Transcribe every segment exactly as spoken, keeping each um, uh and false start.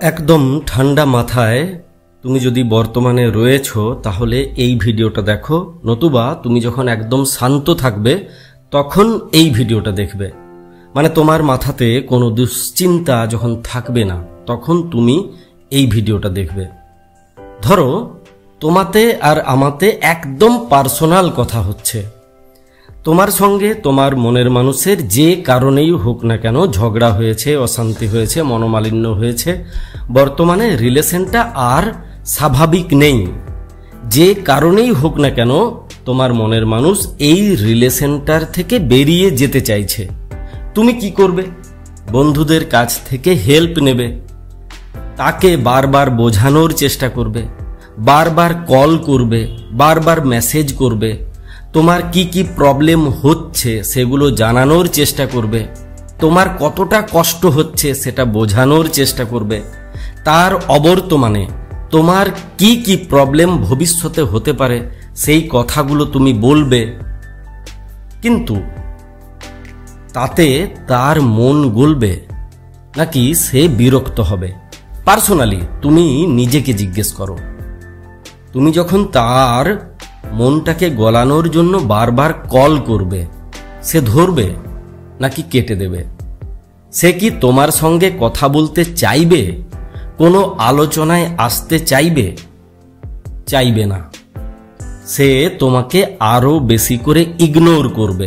একদম ঠান্ডা মাথায় তুমি যদি বর্তমানে রয়েছো তাহলে এই ভিডিওটা দেখো, নতুবা তুমি যখন একদম শান্ত থাকবে তখন এই ভিডিওটা দেখবে। মানে তোমার মাথাতে কোনো দুশ্চিন্তা যখন থাকবে না তখন তুমি এই ভিডিওটা দেখবে। ধরো তোমাতে আর আমাতে একদম পার্সোনাল কথা হচ্ছে, তোমার সঙ্গে তোমার মনের মানুষের যে কারণেই হোক না কেন ঝগড়া হয়েছে, অশান্তি হয়েছে, মনোমালিন্য হয়েছে, বর্তমানে রিলেশনটা আর স্বাভাবিক নেই। যে কারণেই হোক না কেন তোমার মনের মানুষ এই রিলেশনটার থেকে বেরিয়ে যেতে চাইছে। তুমি কি করবে? বন্ধুদের কাছ থেকে হেল্প নেবে, তাকে বারবার বোঝানোর চেষ্টা করবে, বারবার কল করবে, বারবার মেসেজ করবে, তোমার কি কি প্রবলেম হচ্ছে সেগুলো জানানোর চেষ্টা করবে, তোমার কতটা কষ্ট হচ্ছে সেটা বোঝানোর চেষ্টা করবে, তার অবর্তমানে তোমার কি কি প্রবলেম ভবিষ্যতে হতে পারে সেই কথাগুলো তুমি বলবে। কিন্তু তাতে তার মন গলবে নাকি সে বিরক্ত হবে? পার্সোনালি তুমি নিজেকে জিজ্ঞেস করো। তুমি যখন তার মনটাকে গলানোর জন্য বারবার কল করবে, সে ধরবে নাকি কেটে দেবে? সে কি তোমার সঙ্গে কথা বলতে চাইবে? কোনো আলোচনায় আসতে চাইবে? চাইবে না। সে তোমাকে আরো বেশি করে ইগনোর করবে,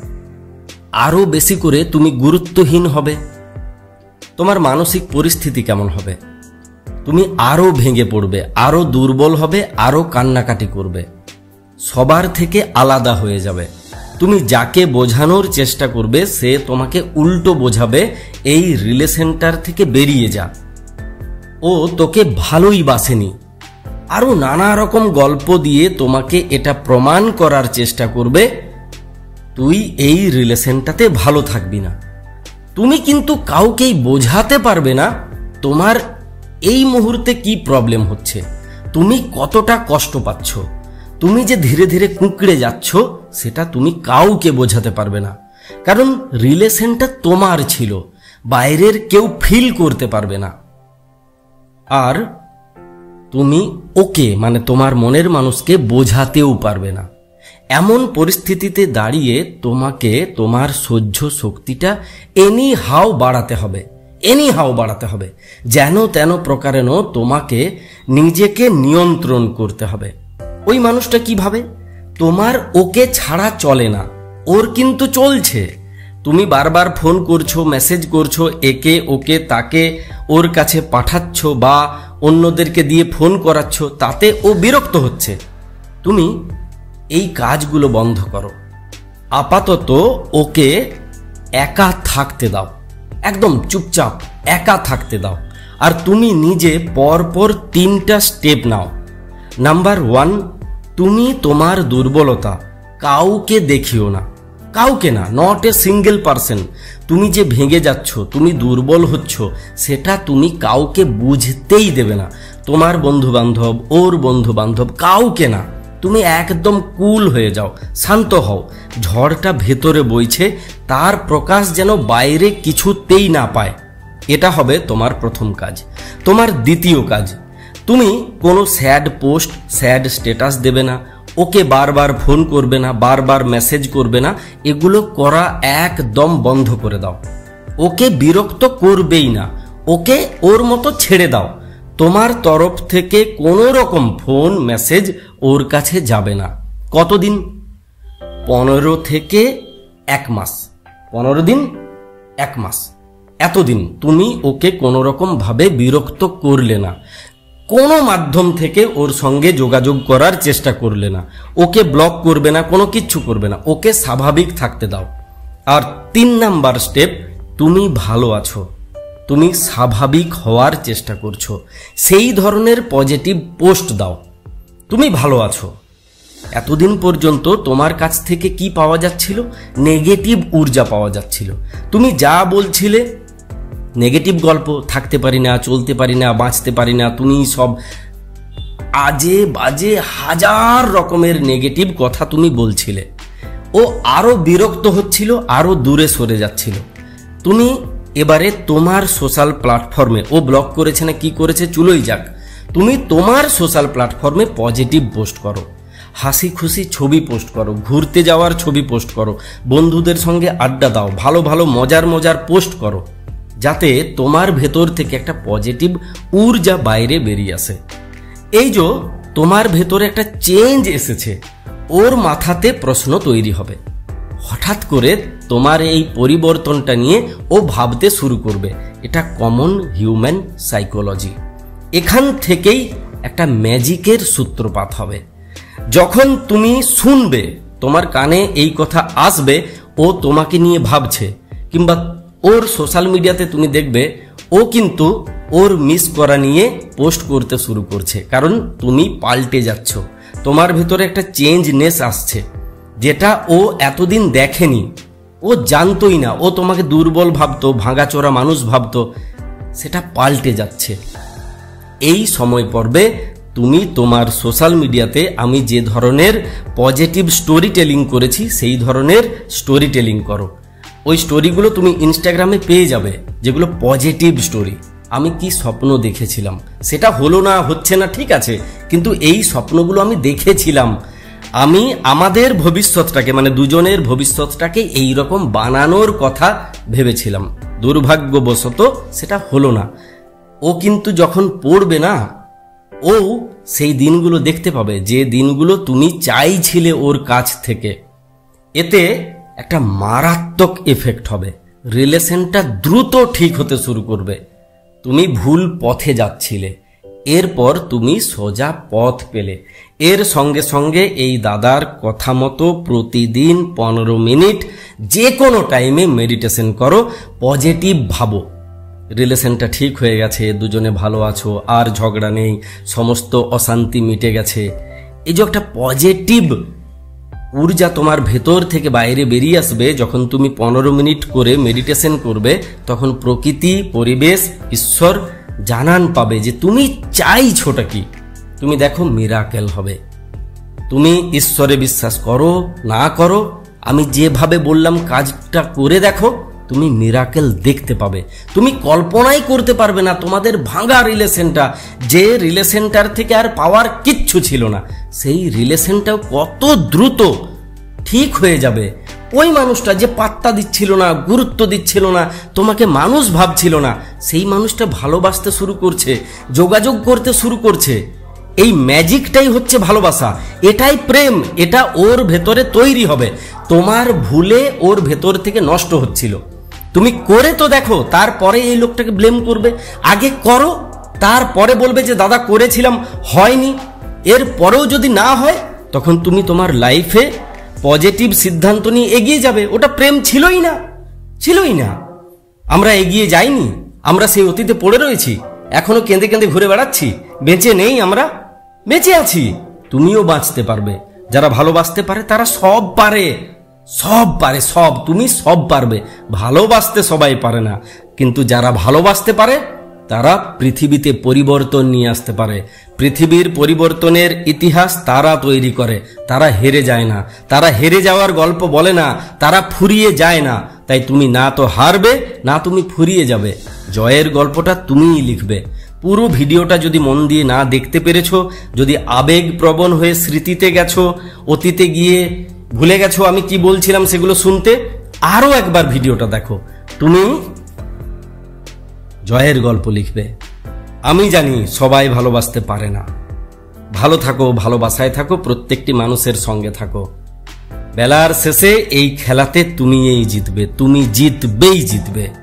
আরো বেশি করে তুমি গুরুত্বহীন হবে। তোমার মানসিক পরিস্থিতি কেমন হবে? তুমি আরো ভেঙে পড়বে, আরো দুর্বল হবে, আরো কান্নাকাটি করবে, সবার থেকে আলাদা হয়ে যাবে। তুমি যাকে বোঝানোর চেষ্টা করবে সে তোমাকে উল্টো বোঝাবে, এই রিলেশনটার থেকে বেরিয়ে যা, ও তোকে ভালোই বাসেনি। আরো নানা রকম গল্প দিয়ে তোমাকে এটা প্রমাণ করার চেষ্টা করবে তুই এই রিলেশনটাতে ভালো থাকবি না। তুমি কিন্তু কাউকেই বোঝাতে পারবে না তোমার এই মুহূর্তে কি প্রবলেম হচ্ছে, তুমি কতটা কষ্ট পাচ্ছ, তুমি যে ধীরে ধীরে কুঁকড়ে যাচ্ছ সেটা তুমি কাউকে বোঝাতে পারবে না। কারণ রিলেশনটা তোমার ছিল, বাইরের কেউ ফিল করতে পারবে না। আর তুমি ওকে মানে তোমার মনের মানুষকে বোঝাতেও পারবে না। এমন পরিস্থিতিতে দাঁড়িয়ে তোমাকে তোমার সহ্য শক্তিটা এনি হাও বাড়াতে হবে, এনি হাও বাড়াতে হবে, যেন তেন প্রকারেণ তোমাকে নিজেকে নিয়ন্ত্রণ করতে হবে। ওই মানুষটা কি ভাবে? তোমার ওকে ছাড়া চলে না, ওর কিন্তু চলছে। তুমি বারবার ফোন করছো, মেসেজ করছো, একে ওকে তাকে ওর কাছে পাঠাচ্ছ বা অন্যদেরকে দিয়ে ফোন করাচ্ছ, তাতে ও বিরক্ত হচ্ছে। তুমি এই কাজগুলো বন্ধ করো, আপাতত ওকে একা থাকতে দাও, একদম চুপচাপ একা থাকতে দাও। আর তুমি নিজে পরপর তিনটা স্টেপ নাও। নাম্বার ওয়ান, তুমি তোমার দুর্বলতা কাউকে দেখিও না, কাউকে না, নট এ সিঙ্গেল পারসন। তুমি যে ভেঙে যাচ্ছ, তুমি দুর্বল হচ্ছ, সেটা তুমি কাউকে বুঝতেই দেবে না। তোমার বন্ধু বান্ধব, ওর বন্ধু বান্ধব, কাউকে না। তুমি একদম কুল হয়ে যাও, শান্ত হও। ঝড়টা ভেতরে বইছে, তার প্রকাশ যেন বাইরে কিছুতেই না পায়। এটা হবে তোমার প্রথম কাজ। তোমার দ্বিতীয় কাজ, তুমি কোনো স্যাড পোস্ট, স্যাড স্ট্যাটাস দেবে না, ওকে বারবার ফোন করবে না, বারবার মেসেজ করবে না, এগুলো করা একদম বন্ধ করে দাও। ওকে বিরক্ত করবেই না, ওকে ওর মতো ছেড়ে দাও। তোমার তরফ থেকে কোনো রকম ফোন মেসেজ ওর কাছে যাবে না। কতদিন? পনেরো থেকে এক মাস, পনেরো দিন, এক মাস, এতদিন তুমি ওকে কোনো রকম ভাবে বিরক্ত করলে না, কোনো মাধ্যম থেকে ওর সঙ্গে যোগাযোগ করার চেষ্টা করলে না, ওকে ব্লক করবে না, কোনো কিচ্ছু করবে না, ওকে স্বাভাবিক থাকতে দাও। আর তিন নাম্বার স্টেপ, তুমি ভালো আছো, তুমি স্বাভাবিক হওয়ার চেষ্টা করছো, সেই ধরনের পজিটিভ পোস্ট দাও। তুমি ভালো আছো। এতদিন পর্যন্ত তোমার কাছ থেকে কি পাওয়া যাচ্ছিল? নেগেটিভ ঊর্জা পাওয়া যাচ্ছিল। তুমি যা বলছিলে নেগেটিভ গল্প, থাকতে পারি না, চলতে পারি না, বাঁচতে পারি না, তুমি সব আজে বাজে হাজার রকমের নেগেটিভ কথা তুমি বলছিলে। ও আরো বিরক্ত হচ্ছিল, আরো দূরে সরে যাচ্ছিল। তুমি এবারে তোমার সোশ্যাল প্ল্যাটফর্মে, ও ব্লক করেছে না কি করেছে চুলোই যাক, তুমি তোমার সোশ্যাল প্ল্যাটফর্মে পজিটিভ পোস্ট করো, হাসি খুশি ছবি পোস্ট করো, ঘুরতে যাওয়ার ছবি পোস্ট করো, বন্ধুদের সঙ্গে আড্ডা দাও, ভালো ভালো মজার মজার পোস্ট করো, যাতে তোমার ভেতর থেকে একটা পজিটিভ ঊর্জা বাইরে বেরিয়ে আসে। এই যে তোমার ভেতরে একটা চেঞ্জ এসেছে, ওর মাথাতে প্রশ্ন তৈরি হবে। হঠাৎ করে তোমার এই পরিবর্তনটা নিয়ে ও ভাবতে শুরু করবে। এটা কমন হিউম্যান সাইকোলজি। এখান থেকেই একটা ম্যাজিকের সূত্রপাত হবে। যখন তুমি শুনবে, তোমার কানে এই কথা আসবে, ও তোমাকে নিয়ে ভাবছে, কিংবা ওর সোশ্যাল মিডিয়াতে তুমি দেখবে ও কিন্তু ওর মিস করা নিয়ে পোস্ট করতে শুরু করছে, কারণ তুমি পাল্টে যাচ্ছ, তোমার ভেতরে একটা চেঞ্জনেস আসছে, যেটা ও এতদিন দেখেনি, ও জানতোই না, ও তোমাকে দুর্বল ভাবতো, ভাঙাচোরা মানুষ ভাবতো, সেটা পাল্টে যাচ্ছে। এই সময় পর্বে তুমি তোমার সোশ্যাল মিডিয়াতে আমি যে ধরনের পজিটিভ স্টোরি টেলিং করেছি সেই ধরনের স্টোরি টেলিং করো। ওই স্টোরিগুলো তুমি ইনস্টাগ্রামে পেয়ে যাবে, যেগুলো পজিটিভ স্টোরি। আমি কি স্বপ্ন দেখেছিলাম, সেটা হলো না, হচ্ছে না, ঠিক আছে, কিন্তু এই স্বপ্নগুলো আমি দেখেছিলাম। আমি আমাদের ভবিষ্যৎটাকে, মানে দুজনের ভবিষ্যৎটাকে এইরকম বানানোর কথা ভেবেছিলাম, দুর্ভাগ্যবশত সেটা হলো না। ও কিন্তু যখন পড়বে না, ও সেই দিনগুলো দেখতে পাবে, যে দিনগুলো তুমি চাইছিলে ওর কাছ থেকে। এতে একটা মারাত্মক এফেক্ট হবে, রিলেশনটা দ্রুত ঠিক হতে শুরু করবে। তুমি ভুল পথে যাচ্ছিলে, এরপর তুমি সোজা পথ পেলে। এর সঙ্গে সঙ্গে এই দাদার কথা মতো প্রতিদিন পনেরো মিনিট যে কোনো টাইমে মেডিটেশন করো, পজিটিভ ভাবো, রিলেশনটা ঠিক হয়ে গেছে, দুজনে ভালো আছো, আর ঝগড়া নেই, সমস্ত অশান্তি মিটে গেছে। এই যে একটা পজিটিভ ঊর্জা তোমার ভেতর থেকে বাইরে বেরিয়ে আসবে, যখন তুমি পনেরো মিনিট করে মেডিটেশন করবে, তখন প্রকৃতি, পরিবেশ, ঈশ্বর জানান পাবে যে তুমি চাইছোটা কি। তুমি দেখো মিরাকেল হবে। তুমি ঈশ্বরে বিশ্বাস করো না করো, আমি যেভাবে বললাম কাজটা করে দেখো, তুমি মিরাকেল দেখতে পাবে। তুমি কল্পনাই করতে পারবে না তোমাদের ভাঙা রিলেশনটা, যে রিলেশনটার থেকে আর পাওয়ার কিচ্ছু ছিল না, সেই রিলেশনটাও কত দ্রুত ঠিক হয়ে যাবে। ওই মানুষটা যে পাত্তা দিচ্ছিল না, গুরুত্ব দিচ্ছিল না, তোমাকে মানুষ ভাবছিল না, সেই মানুষটা ভালোবাসতে শুরু করছে, যোগাযোগ করতে শুরু করছে। এই ম্যাজিকটাই হচ্ছে ভালোবাসা, এটাই প্রেম, এটা ওর ভেতরে তৈরি হবে। তোমার ভুলে ওর ভেতর থেকে নষ্ট হচ্ছিল, তুমি করে তো দেখো, তারপরে এই লোকটাকে ব্লেম করবে। আগে করো, তারপরে বলবে যে দাদা করেছিলাম হয়নি। এর পরেও যদি না হয়, তখন তুমি তোমার লাইফে পজিটিভ সিদ্ধান্ত নিয়ে এগিয়ে যাবে। ওটা প্রেম ছিলই না, ছিলই না। আমরা এগিয়ে যাইনি, আমরা সেই অতীতে পড়ে রয়েছি, এখনো কেঁদে কেঁদে ঘুরে বেড়াচ্ছি। বেঁচে নেই, আমরা বেঁচে আছি। তুমিও বাঁচতে পারবে। যারা ভালোবাসতে পারে তারা সব পারে, সব পারে, সব। তুমি সব পারবে। ভালোবাসতে সবাই পারে না, কিন্তু যারা ভালোবাসতে পারে তারা পৃথিবীতে পরিবর্তন নিয়ে আসতে পারে। পৃথিবীর পরিবর্তনের ইতিহাস তারা তৈরি করে, তারা হেরে যায় না, তারা হেরে যাওয়ার গল্প বলে না, তারা ফুরিয়ে যায় না। তাই তুমি না তো হারবে, না তুমি ফুরিয়ে যাবে। জয়ের গল্পটা তুমিই লিখবে। পুরো ভিডিওটা যদি মন দিয়ে না দেখতে পেরেছো, যদি আবেগপ্রবণ হয়ে স্মৃতিতে গেছো, অতীতে গিয়ে ভুলে গেছো আমি কি বলছিলাম সেগুলো শুনতে, আরো একবার ভিডিওটা দেখো, তুমি জয়ের গল্প লিখবে। আমি জানি সবাই ভালোবাসতে পারে না। ভালো থাকো, ভালোবাসায় থাকো, প্রত্যেকটি মানুষের সঙ্গে থাকো। বেলার শেষে এই খেলাতে তুমিই জিতবে, তুমি জিতবেই জিতবে।